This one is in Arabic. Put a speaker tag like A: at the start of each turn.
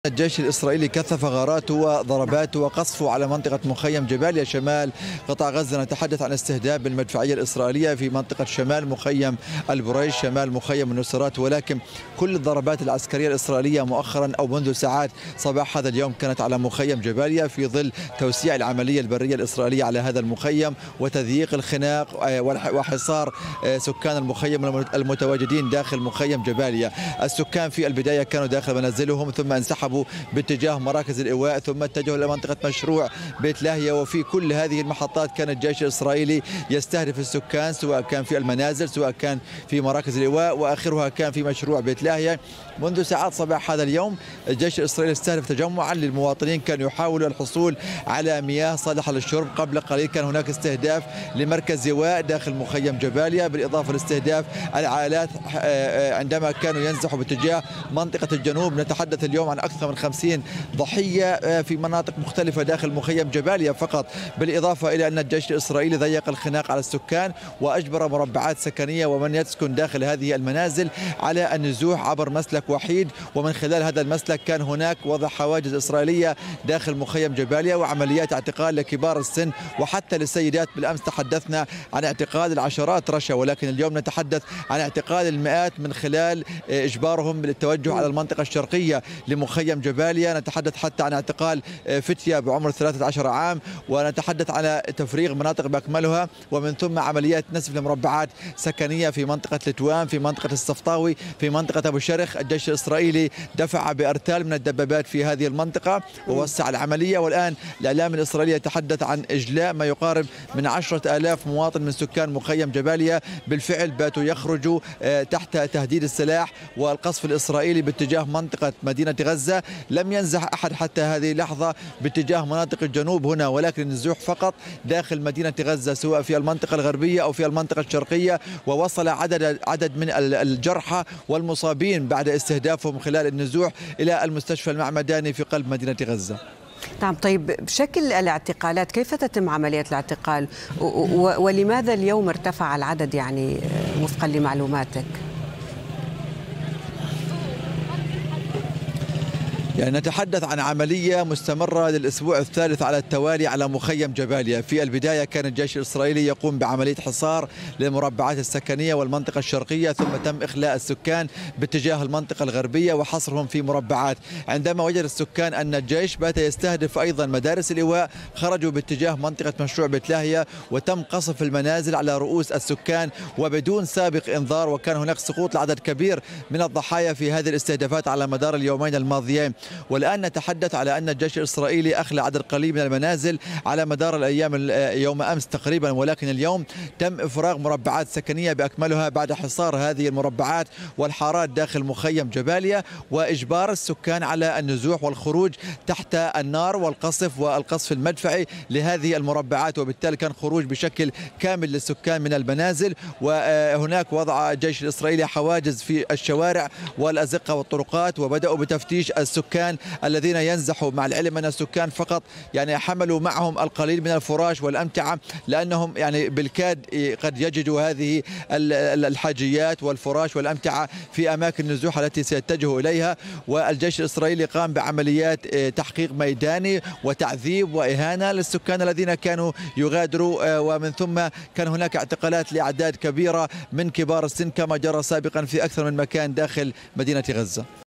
A: الجيش الإسرائيلي كثف غاراته وضرباته وقصفه على منطقة مخيم جباليا شمال قطاع غزة. نتحدث عن استهداف بالمدفعية الإسرائيلية في منطقة شمال مخيم البريج، شمال مخيم النصيرات، ولكن كل الضربات العسكرية الإسرائيلية مؤخرا أو منذ ساعات صباح هذا اليوم كانت على مخيم جباليا في ظل توسيع العملية البرية الإسرائيلية على هذا المخيم وتضييق الخناق وحصار سكان المخيم المتواجدين داخل مخيم جباليا. السكان في البداية كانوا داخل منازلهم ثم انسحبوا باتجاه مراكز الإيواء ثم اتجهوا إلى منطقة مشروع بيت لاهيا، وفي كل هذه المحطات كان الجيش الإسرائيلي يستهدف السكان سواء كان في المنازل سواء كان في مراكز الإيواء، وآخرها كان في مشروع بيت لاهيا. منذ ساعات صباح هذا اليوم الجيش الإسرائيلي استهدف تجمعا للمواطنين كانوا يحاولوا الحصول على مياه صالحة للشرب. قبل قليل كان هناك استهداف لمركز إيواء داخل مخيم جباليا، بالإضافة لاستهداف العائلات عندما كانوا ينزحوا باتجاه منطقة الجنوب. نتحدث اليوم عن أكثر من 50 ضحية في مناطق مختلفة داخل مخيم جباليا فقط، بالإضافة إلى أن الجيش الإسرائيلي ضيق الخناق على السكان وأجبر مربعات سكنية ومن يسكن داخل هذه المنازل على النزوح عبر مسلك وحيد، ومن خلال هذا المسلك كان هناك وضع حواجز إسرائيلية داخل مخيم جباليا وعمليات اعتقال لكبار السن وحتى للسيدات. بالأمس تحدثنا عن اعتقال العشرات رشا، ولكن اليوم نتحدث عن اعتقال المئات من خلال إجبارهم للتوجه على المنطقة الشرقية لمخيم جباليا. نتحدث حتى عن اعتقال فتية بعمر 13 عام، ونتحدث على تفريغ مناطق بأكملها، ومن ثم عمليات نسف لمربعات سكنية في منطقة لتوان، في منطقة الصفطاوي، في منطقة أبو شرخ. الجيش الإسرائيلي دفع بأرتال من الدبابات في هذه المنطقة ووسع العملية، والآن الإعلام الإسرائيلي يتحدث عن إجلاء ما يقارب من 10,000 مواطن من سكان مخيم جباليا. بالفعل باتوا يخرجوا تحت تهديد السلاح والقصف الإسرائيلي باتجاه منطقة مدينة غزة. لم ينزح أحد حتى هذه اللحظة باتجاه مناطق الجنوب هنا، ولكن النزوح فقط داخل مدينة غزة سواء في المنطقة الغربية أو في المنطقة الشرقية. ووصل عدد من الجرحى والمصابين بعد استهدافهم خلال النزوح إلى المستشفى المعمداني في قلب مدينة غزة.
B: نعم، طيب بشكل الاعتقالات كيف تتم عملية الاعتقال ولماذا اليوم ارتفع العدد يعني وفقا لمعلوماتك؟
A: يعني نتحدث عن عملية مستمرة للأسبوع الثالث على التوالي على مخيم جباليا. في البداية كان الجيش الإسرائيلي يقوم بعملية حصار للمربعات السكنية والمنطقة الشرقية، ثم تم إخلاء السكان باتجاه المنطقة الغربية وحصرهم في مربعات. عندما وجد السكان أن الجيش بات يستهدف أيضا مدارس الإيواء خرجوا باتجاه منطقة مشروع بيت لاهيا وتم قصف المنازل على رؤوس السكان وبدون سابق إنذار، وكان هناك سقوط لعدد كبير من الضحايا في هذه الاستهدافات على مدار اليومين الماضيين. والآن نتحدث على أن الجيش الإسرائيلي أخلى عدد قليل من المنازل على مدار الأيام يوم أمس تقريبا، ولكن اليوم تم إفراغ مربعات سكنية بأكملها بعد حصار هذه المربعات والحارات داخل مخيم جباليا وإجبار السكان على النزوح والخروج تحت النار والقصف المدفعي لهذه المربعات، وبالتالي كان خروج بشكل كامل للسكان من المنازل. وهناك وضع الجيش الإسرائيلي حواجز في الشوارع والأزقة والطرقات، وبدأوا بتفتيش السكان الذين ينزحوا، مع العلم أن السكان فقط يعني حملوا معهم القليل من الفراش والأمتعة، لأنهم يعني بالكاد قد يجدوا هذه الحاجيات والفراش والأمتعة في أماكن النزوح التي سيتجهوا إليها. والجيش الإسرائيلي قام بعمليات تحقيق ميداني وتعذيب وإهانة للسكان الذين كانوا يغادروا، ومن ثم كان هناك اعتقالات لأعداد كبيرة من كبار السن كما جرى سابقا في أكثر من مكان داخل مدينة غزة.